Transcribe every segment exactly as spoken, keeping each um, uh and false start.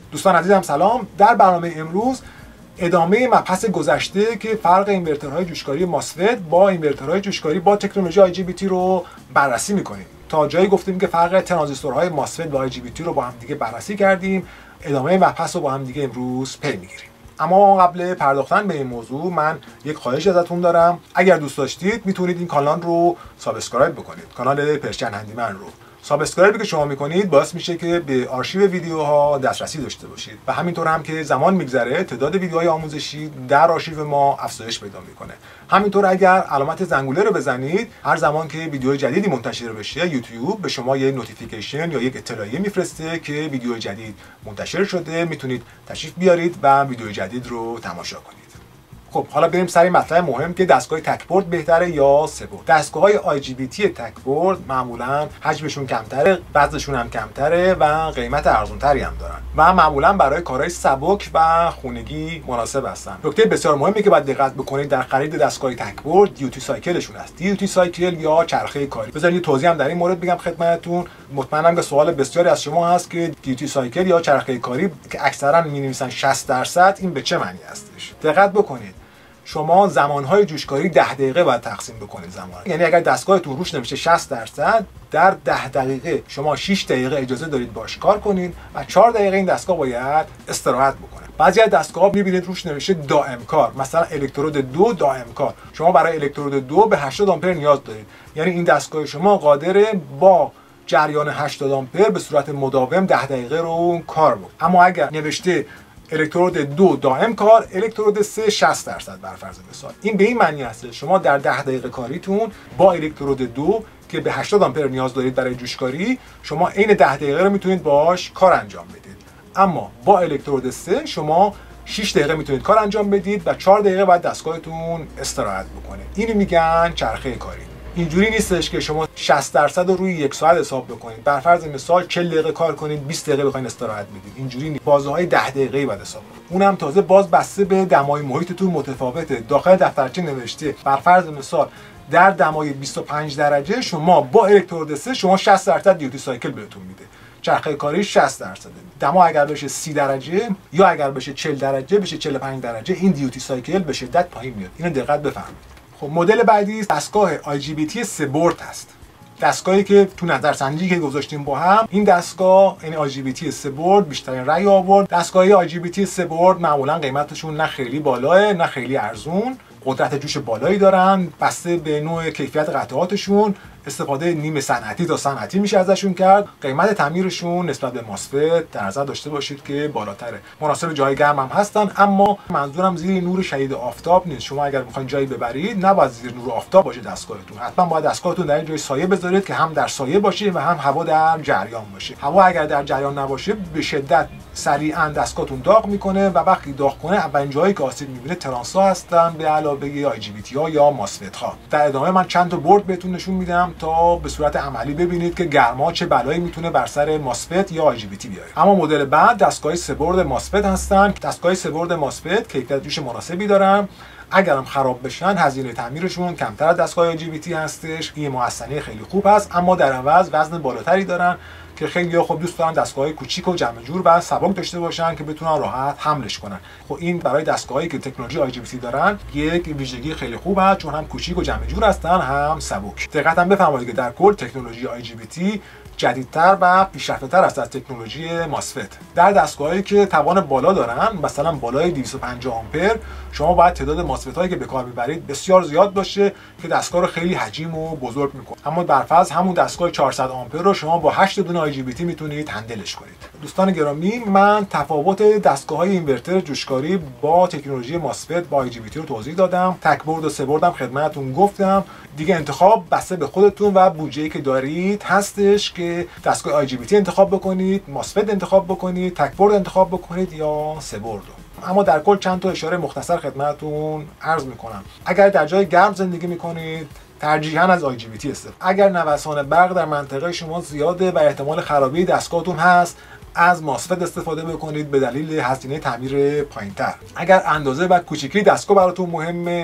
دوستان عزیزم سلام. در برنامه امروز ادامه مبحث گذشته که فرق اینورترهای جوشکاری ماسفت با اینورترهای جوشکاری با تکنولوژی آی جی بی تی رو بررسی میکنیم. تا جایی گفتیم که فرق ترانزیستورهای ماسفت با آی جی بی تی رو با هم دیگه بررسی کردیم. ادامه مبحث رو با هم دیگه امروز پی میگیریم. اما قبل پرداختن به این موضوع من یک خواهش ازتون دارم. اگر دوست داشتید میتونید این کانال رو سابسکرایب بکنید. کانال پرشین هندیمن رو سابسکرایبی که شما میکنید باعث میشه که به آرشیو ویدیوها دسترسی داشته باشید و همینطور هم که زمان میگذره تعداد ویدیوهای آموزشی در آرشیو ما افزایش پیدا میکنه. همینطور اگر علامت زنگوله رو بزنید هر زمان که ویدیو جدیدی منتشر بشه یوتیوب به شما یه نوتیفیکیشن یا یک اطلاعیه میفرسته که ویدیو جدید منتشر شده، میتونید تشریف بیارید و ویدیو جدید رو تماشا کنید. خب حالا بریم سر این مطلب مهم که دستگاه تکبرد بهتره یا سه‌برد. دستگاه‌های آی جی بی تی تکبرد معمولاً حجمشون کمتره، وزنشون هم کمتره و قیمت ارزان‌تری هم دارن و معمولاً برای کارهای سبک و خونگی مناسب هستن. نکته بسیار مهمی که باید دقت بکنید در خرید دستگاه تکبرد دیوتی سایکلشون است. دیوتی سایکل یا چرخه کاری. بذارید توضیح هم در این مورد بگم خدمتتون. مطمئنم که سوال بسیاری از شما هست که دیوتی سایکل یا چرخه کاری که اکثرا می‌نویسن شصت درصد این به چه معنی هستش؟ دقت بکنید. شما زمانهای جوشکاری ده دقیقه باید تقسیم بکنید زمان. یعنی اگر دستگاهتون روش نمیشه شصت درصد در ده دقیقه شما شش دقیقه اجازه دارید باش کار کنید و چهار دقیقه این دستگاه باید استراحت بکنه. بعضی از دستگاه‌ها می‌بینید روش نوشته دائم کار، مثلا الکترود دو دائم کار. شما برای الکترود دو به هشتاد آمپر نیاز دارید. یعنی این دستگاه شما قادره با جریان هشتاد آمپر به صورت مداوم ده دقیقه رو کار بکنه. اما اگر نوشته الکترود دو دائم کار، الکترود سه شصت درصد بر فرض مثال، این به این معنی هست شما در ده دقیقه کاریتون با الکترود دو که به هشتاد آمپر نیاز دارید برای جوشکاری شما عین ده دقیقه رو میتونید باش کار انجام بدید. اما با الکترود سه شما شش دقیقه میتونید کار انجام بدید و چهار دقیقه بعد دستگاهتون استراحت بکنه. اینو میگن چرخه کاری. اینجوری نیستش که شما شصت درصد رو روی یک ساعت حساب بکنید. بر فرض مثال چهل دقیقه کار کنید، بیست دقیقه بخواید استراحت بدید. اینجوری نیست. بازه‌های ده دقیقه‌ای بعد حساب کنید. اونم تازه باز بسته به دمای محیطتون متفاوته. داخل دفترچه نوشته بر فرض مثال در دمای بیست و پنج درجه شما با الکترود سه شما شصت درصد دیوتی سایکل بهتون میده. چرخه کاری شصت درصد. دما اگر بشه سی درجه یا اگر بشه چهل درجه بشه چهل و پنج درجه این دیوتی سایکل به شدت پایین میاد. اینو دقت بفرمایید. خب مدل بعدی دستگاه آی جی بی تی سه‌برد هست. دستگاهی که تو نظرسنجی که گذاشتیم با هم این دستگاه این آی جی بی تی سه‌برد بیشترین رأی آورد. دستگاه‌های آی جی بی تی سه‌برد معمولا قیمتشون نه خیلی بالاه نه خیلی ارزون، قدرت جوش بالایی دارن، بسته به نوع کیفیت قطعاتشون استفاده نیمه صنعتی تا صنعتی میشه ازشون کرد. قیمت تعمیرشون نسبت به ماسفت در نظر داشته باشید که بالاتره. مناسب جای گرم هم هستن، اما منظورم زیر نور شدید آفتاب نیست. شما اگر میخواین جایی ببرید نباید زیر نور آفتاب باشه دستگاهتون. حتما باید دستگاهتون در جای سایه بذارید که هم در سایه باشه و هم هوا در جریان باشه. هوا اگر در جریان نباشه به شدت سریعا دستگاهتون داغ میکنه و وقتی داغ کنه اولین جایی که آسیب میبینه ترانس‌ها هستن به علاوه آی جی بی تی ها یا ماسفت ها. در ادامه من چند تا برد بهتون نشون میدم تا به صورت عملی ببینید که گرما چه بلایی میتونه بر سر ماسفت یا آی جی بی تی بیاره. اما مدل بعد دستگاه سه‌برد ماسفت هستن. دستگاه سه‌برد ماسفت کیفیت جوش مناسبی دارن. اگرم خراب بشن هزینه تعمیرشون کمتر از دستگاه آی جی بی تی هستش. این محسنه خیلی خوب هست، اما در عوض وزن بالاتری دارن که خیلی‌ها خب دوست دارن دستگاه‌های کوچیک و جمع جور و سبک داشته باشن که بتونن راحت حملش کنن. خب این برای دستگاهایی که تکنولوژی آی جی بی تی دارن یک ویژگی خیلی خوبه، چون هم کوچیک و جمع جور هستن هم سبک. دقت هم بفرمایید که در کل تکنولوژی آی جی بی تی جدیدتر و پیشرفته‌تر است از تکنولوژی ماسفت. در دستگاهایی که توان بالا دارن مثلا بالای دویست و پنجاه آمپر شما باید تعداد ماسفت هایی که به کار میبرید بسیار زیاد باشه که دستگاه رو خیلی حجیم و بزرگ میکنه. اما برفرض همون دستگاه چهارصد آمپر رو شما با هشت دونه آی جی بی تی میتونید هندلش کنید. دوستان گرامی، من تفاوت دستگاه‌های اینورتر جوشکاری با تکنولوژی ماسفت با آی جی بی تی رو توضیح دادم. تکبرد و سه‌برد هم خدمتتون گفتم. دیگه انتخاب بسته به خودتون و بودجه‌ای که دارید هستش که دستگاه آی جی بی تی انتخاب بکنید، ماسفت انتخاب بکنید، تکبرد انتخاب بکنید یا سه‌برد. اما در کل چند تا اشاره مختصر خدمتتون عرض میکنم. اگر در جای گرم زندگی میکنید ترجیحاً از آی جی بی تی استفاده. اگر نوسان برق در منطقه شما زیاده و احتمال خرابی دستگاهتون هست از ماسفت استفاده بکنید به دلیل هزینه تعمیر پایینتر. اگر اندازه و کوچیکی دستگاه براتون مهمه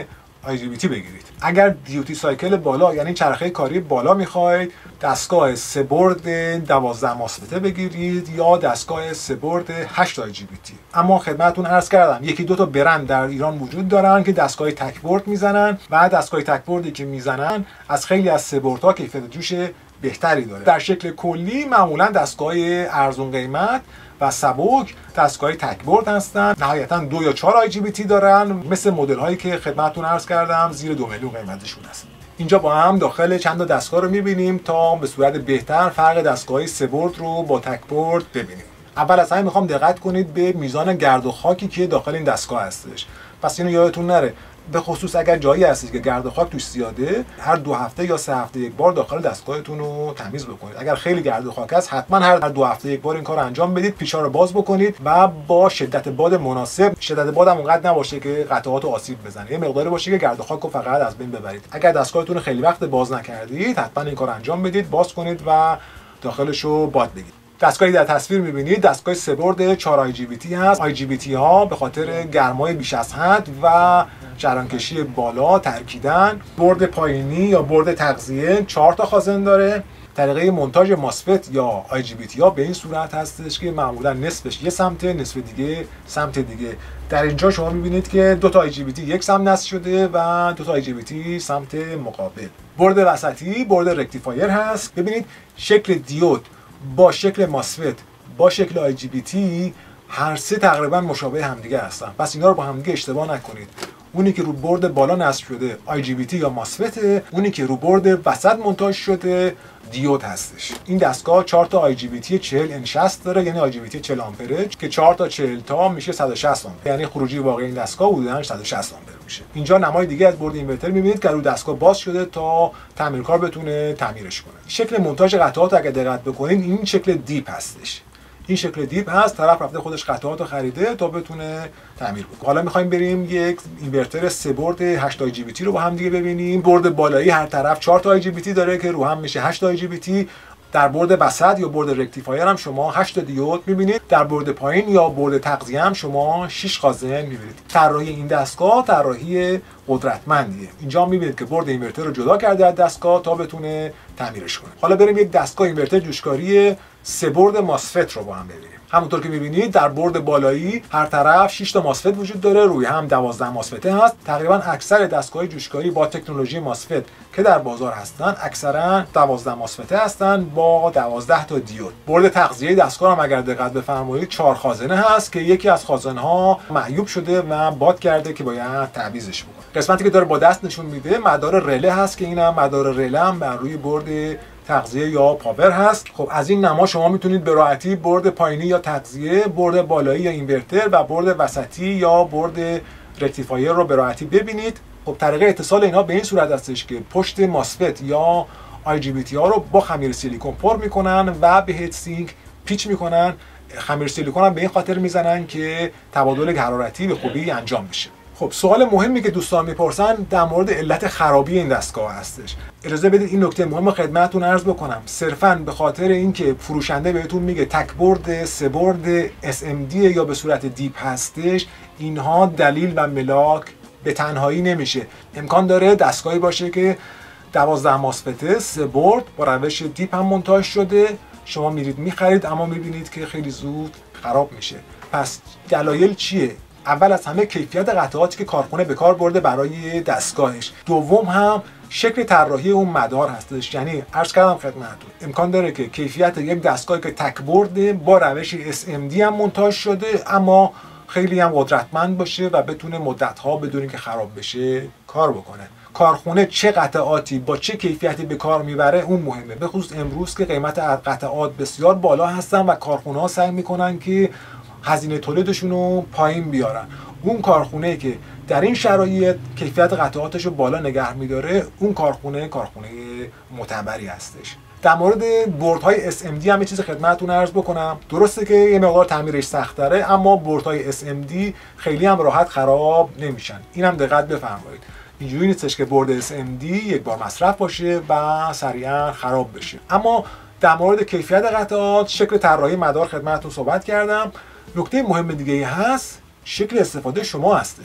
آی جی بی تی بگیرید. اگر دیوتی سایکل بالا یعنی چرخه کاری بالا میخواید، دستگاه سه برد دوازده ماسفته بگیرید یا دستگاه سه برد هشت آی جی بی تی. اما خدمتتون عرض کردم یکی دو تا برند در ایران وجود دارن که دستگاه تک برد میزنن و دستگاه تک بردی که میزنن از خیلی از سه بردها کیفیت جوش بهتری داره. در شکل کلی معمولا دستگاه ارزون قیمت و سبک دستگاه تک برد هستن. نهایتا دو یا چهار آی جی بی تی دارن، مثل مدل هایی که خدمتتون عرض کردم زیر دو میلیون قیمتشون هست. اینجا با هم داخل چند تا دستگاه رو می‌بینیم تا به صورت بهتر فرق دستگاه سه برد رو با تک برد ببینیم. اول از همه میخوام دقت کنید به میزان گرد و خاکی که داخل این دستگاه هستش. پس اینو یادتون نره، به خصوص اگر جایی هستید که گرد و خاک توش زیاده، هر دو هفته یا سه هفته یک بار داخل دستگاهتون رو تمیز بکنید. اگر خیلی گرد و خاک است حتما هر دو هفته یک بار این کار انجام بدید. پیچا رو باز بکنید و با شدت باد مناسب، شدت باد هم اونقدر نباشه که قطعات رو آسیب بزنه، یه مقداری باشه که گرد و خاک رو فقط از بین ببرید. اگر دستگاهتون رو خیلی وقت باز نکردید حتما این کار انجام بدید، باز کنید و داخلش رو باد بگیرید. دستگاهی در تصویر می‌بینید دستگاه سه برد چهار آی جی بی تی هست. آی جی بی تی ها به خاطر گرمای بیش از حد و جرانکشی بالا ترکیدن. برد پایینی یا برد تغذیه چهار تا خازن داره. طریقه مونتاژ ماسفت یا آی جی بی تی ها به این صورت هستش که معمولا نصفش یه سمته، نصف دیگه سمت دیگه. در اینجا شما می‌بینید که دو تا آی جی بی تی یک سمت نصب شده و دو تا آی جی بی تی سمت مقابل. برد وسطی برد رکتیفایر هست. ببینید شکل دیود با شکل ماسفت با شکل آی جی بی تی هر سه تقریبا مشابه همدیگه هستن، پس اینا رو با همدیگه اشتباه نکنید. اونی که رو برد بالا نصب شده آی جی بی تی یا ماسفت، اونی که رو برد وسط مونتاژ شده دیود هستش. این دستگاه چهار تا آی جی بی تی چهل ان شصت داره، یعنی آی جی بی تی چهل آمپرج که چهار تا چهل تا میشه صد و شصت آمپر، یعنی خروجی واقعی این دستگاه حدوداً صد و شصت آمپر میشه. اینجا نمای دیگه از برد اینورتر میبینید که رو دستگاه باز شده تا تعمیرکار بتونه تعمیرش کنه. شکل مونتاژ قطعات اگه دقت بکنید این شکل دیپ هستش. این شکل دیپ هست، طرف رفته خودش قطعات رو خریده تا بتونه تعمیر بکنه. حالا می‌خوایم بریم یک اینورتر سه برد هشت آی جی بی تی رو با هم دیگه ببینیم. برد بالایی هر طرف چهار تا آی جی بی تی داره که رو هم میشه هشت آی جی بی تی. در برد وسط یا برد رکتیفایر هم شما هشت دیود می‌بینید. در برد پایین یا برد تغذیه هم شما شش خازن می‌بینید. طراحی این دستگاه طراحی قدرتمندیه. اینجا می‌بینید که برد اینورتر رو جدا کرده از دستگاه تا بتونه تعمیرش کنه. حالا بریم یک دستگاه اینورتر جوشکاری سه برد ماسفت رو با هم ببینیم. همونطور که می‌بینید در برد بالایی هر طرف شش تا ماسفت وجود داره، روی هم دوازده ماسفت هست. تقریبا اکثر دستگاه جوشکاری با تکنولوژی ماسفت که در بازار هستن اکثرا دوازده ماسفت هستن با دوازده تا دیود. برد تغذیه دستگاه هم اگر دقت بفرمایید چهار خازنه هست که یکی از خازن‌ها معیوب شده و باد کرده که باید تعویضش بکنه. قسمتی که داره با دست نشون میده مدار رله هست که اینم مدار رله هم بر روی برد تغذیه یا پاور هست. خب از این نما شما میتونید به راحتی برد پایینی یا تغذیه، برد بالایی یا اینورتر و برد وسطی یا برد رکتیفایر رو به راحتی ببینید. خب طریقه اتصال اینا به این صورت هستش که پشت ماسفت یا آی جی بی تی ها رو با خمیر سیلیکون پر میکنن و به هیت سینک پیچ میکنن. خمیر سیلیکون هم به این خاطر میزنن که تبادل حرارتی به خوبی انجام بشه. خب سوال مهمی که دوستان میپرسن در مورد علت خرابی این دستگاه هستش. اجازه بدید این نکته مهم خدمتتون عرض بکنم. صرفاً به خاطر اینکه فروشنده بهتون میگه تک برد سه برد اس ام دی یا به صورت دیپ هستش، اینها دلیل و ملاک به تنهایی نمیشه. امکان داره دستگاهی باشه که دوازده ماسفت سه برد با روش دیپ هم مونتاژ شده، شما میرید میخرید اما میبینید که خیلی زود خراب میشه. پس دلایل چیه؟ اول از همه کیفیت قطعاتی که کارخونه به کار برده برای دستگاهش. دوم هم شکل طراحی اون مدار هستش. یعنی عرض کردم خدمتتون امکان داره که کیفیت یک دستگاهی که تک برده با روش اس ام دی هم مونتاژ شده اما خیلی هم قدرتمند باشه و بتونه مدت‌ها بدون اینکه خراب بشه کار بکنه. کارخونه چه قطعاتی با چه کیفیتی به کار میبره اون مهمه، به خصوص امروز که قیمت قطعات بسیار بالا هستن و کارخونه‌ها سعی میکنن که هزینه تولیدشون رو پایین بیارن. اون کارخونه که در این شرایط کیفیت قطعاتش رو بالا نگه میداره اون کارخونه کارخونه معتبری هستش. در مورد بردهای اس ام دی هم یه چیز خدمتتون عرض بکنم. درسته که یه مقدار تعمیرش سخت‌تره اما بردهای اس ام دی خیلی هم راحت خراب نمیشن. اینم دقت بفرمایید. اینجوری نیستش که برد اس ام دی یک بار مصرف باشه و سریعا خراب بشه. اما در مورد کیفیت قطعات، شکل طراحی مدار خدمتتون صحبت کردم. نکته مهم دیگه ای هست شکل استفاده شما هستش.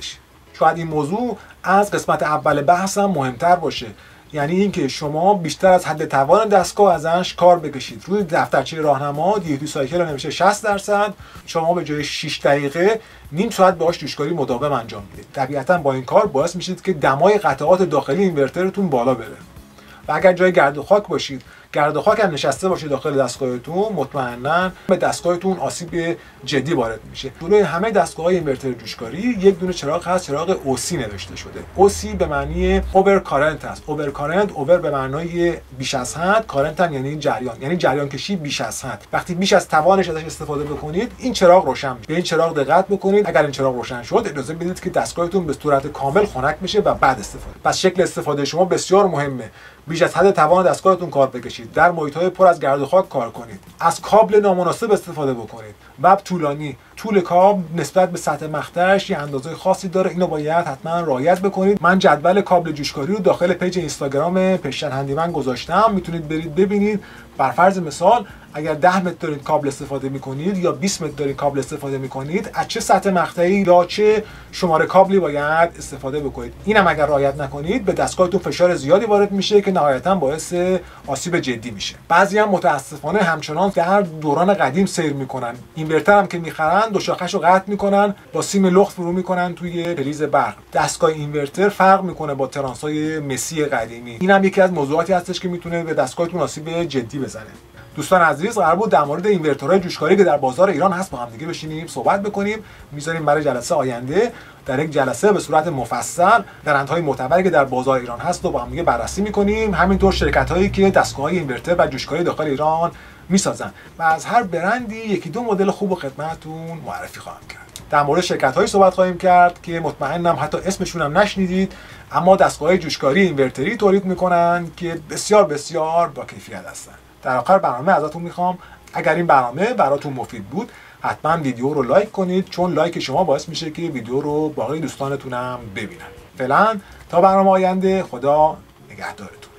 شاید این موضوع از قسمت اول بحثم مهمتر باشه، یعنی اینکه شما بیشتر از حد توان دستگاه ازش کار بکشید. روی دفترچه راهنما دیوتی سایکل نوشته شصت درصد، شما به جای شش دقیقه نیم ساعت باهاش جوشکاری مداوم انجام میدید. طبیعتا با این کار باعث میشید که دمای قطعات داخلی اینورترتون بالا بره. و اگر جای گرد و خاک باشید، گرد و خاک هم نشسته باشه داخل دستگاهتون، مطمئنا به دستگاهتون آسیب جدی وارد میشه. جلوی همه دستگاه‌های اینورتر جوشکاری یک دونه چراغ هست، چراغ اوسی نوشته شده. اوسی به معنی اوور کارنت است. اوور کارنت، اوور به معنای بیش از حد، کارنت هم یعنی جریان، یعنی جریان کشی بیش از حد. وقتی بیش از توانش ازش استفاده بکنید، این چراغ روشن میشه. به این چراغ دقت بکنید. اگر این چراغ روشن شد، اجازه بدید که دستگاهتون به صورت کامل خنک بشه و بعد استفاده. پس شکل استفاده شما بسیار مهمه. بیش از حد توان دستگاهتون کار بکشید، در محیط‌های پر از گرد و خاک کار کنید، از کابل نامناسب استفاده بکنید. وب طولانی، طول کابل نسبت به سطح مقطعش یه اندازه خاصی داره، اینو باید حتما رعایت بکنید. من جدول کابل جوشکاری رو داخل پیج اینستاگرام پشتن هندیمن گذاشتم، میتونید برید ببینید. بر فرض مثال اگر ده متر دارید کابل استفاده میکنید یا بیست متر دارید کابل استفاده میکنید، از چه سطح مقطعی یا چه شماره کابلی باید استفاده بکنید. اینم اگر رعایت نکنید به دستگاهتون فشار زیادی وارد میشه که نهایتا باعث آسیب جدی میشه. بعضی هم متاسفانه همچنان در دوران قدیم سیر میکنن، اینورتر هم که میخرن دو شاخه‌شو قطع میکنن، با سیم لخت فرو میکنن توی پریز برق. دستگاه اینورتر فرق میکنه با ترانس‌های مسی قدیمی. اینم یکی از موضوعاتی هستش که میتونه به دستگاهتون آسیب جدی بزنه. دوستان عزیز، قرار بود در مورد اینورتورهای جوشکاری که در بازار ایران هست با هم دیگه بشینیم صحبت بکنیم. میذاریم برای جلسه آینده در یک جلسه به صورت مفصل برندهای معتبری که در بازار ایران هست و با هم دیگه بررسی میکنیم. همینطور شرکت‌هایی که دستگاه‌های اینورتر و جوشکاری داخل ایران میسازن و از هر برندی یکی دو مدل خوب و خدمتتون معرفی خواهم کرد. در مورد شرکت‌هایی صحبت خواهیم کرد که مطمئنم حتی اسمشون هم نشنیدید، اما دستگاه‌های جوشکاری اینورتری تولید میکنن که بسیار بسیار با کیفیت هستن. در آخر برنامه ازتون میخوام اگر این برنامه براتون مفید بود حتما ویدیو رو لایک کنید، چون لایک شما باعث میشه که ویدیو رو باقی دوستانتونم ببینن. فعلا تا برنامه آینده، خدا نگهدارتون.